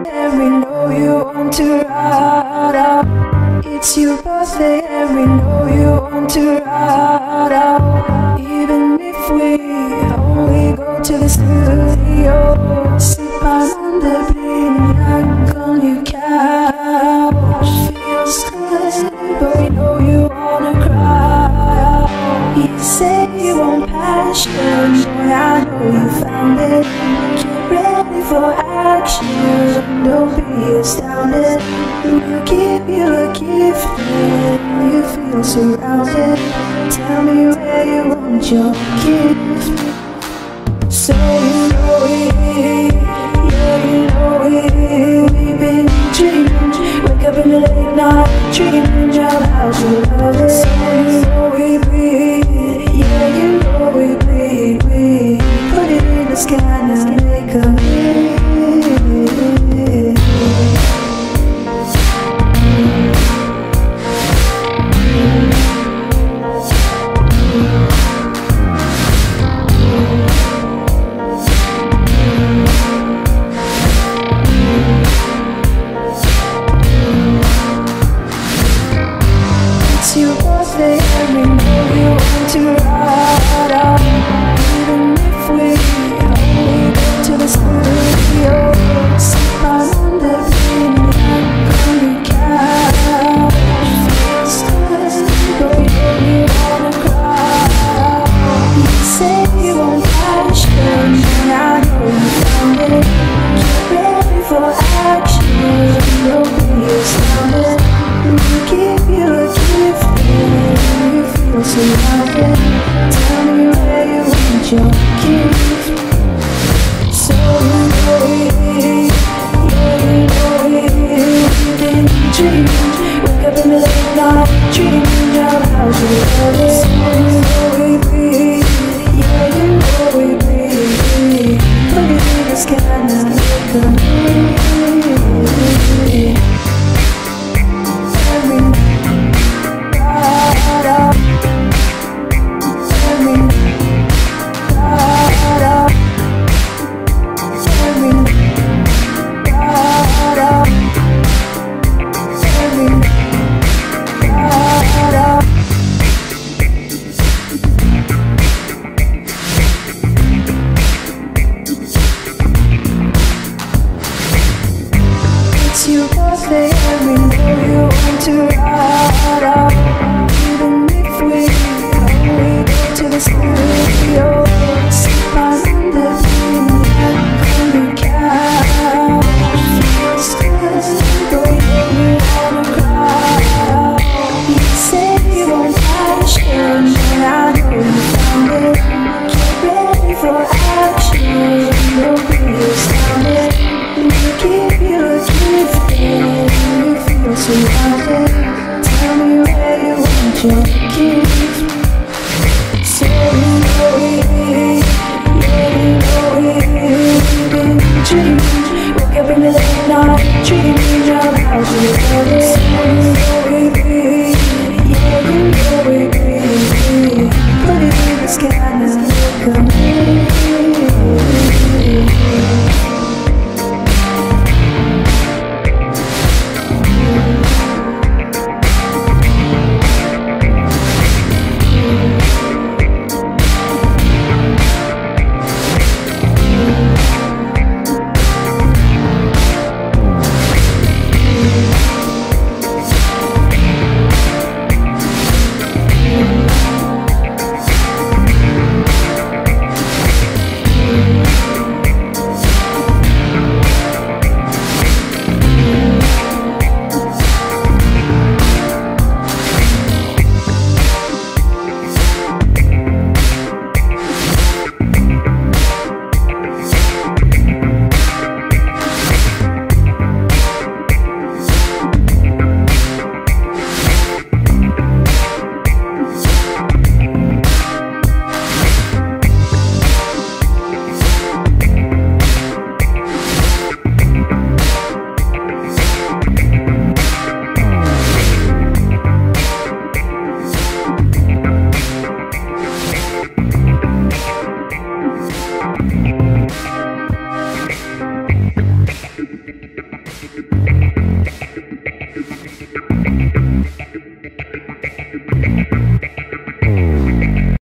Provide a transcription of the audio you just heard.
and we know you want to ride out. It's your birthday and we know you want to ride out. Even if we only go to the studio, sip on the blind on your couch. Feels good, but we know you wanna cry out. You say you want passion, boy, I know you found it. Get ready for action, don't be astounded. We'll give you a gift when you feel surrounded. Tell me where you want your gift. So you know it, yeah you know it. We've been dreaming, wake up in the late night, dreaming about how to love it. So you know we bleed, yeah you know we bleed. We put it in the sky and make a wish. It's your birthday and we know you want to ride out. Even if we only go to the studio, sip on the midnight on the couch. Feels good, but we know you wanna cry. You say you want passion, and I know you found it. Get ready for action, don't be astounded. We'll give you a gift when you feel surrounded. Tell me where you want your gift. So you know it, yeah you know it. We've been dreaming, wake up in the late night, dreaming about how to love it. So you know we bleed, yeah you know we bleed. Put it in the sky and make a wish. It's your birthday and we know you want to ride out. Even if we only go to the studio, sip on the midnight on the couch. Feels good, but we know you wanna cry. You say you want passion, and I know you found it. Get ready for action, don't be astounded. We'll give you a gift when you feel surrounded. Tell me where you want your gift. So you know it, yeah you know it. We've been dreaming, wake up in the late night, dreaming about how to love it. So you know we bleed, yeah you know we bleed. Put it in the sky and make a wish. Thank you.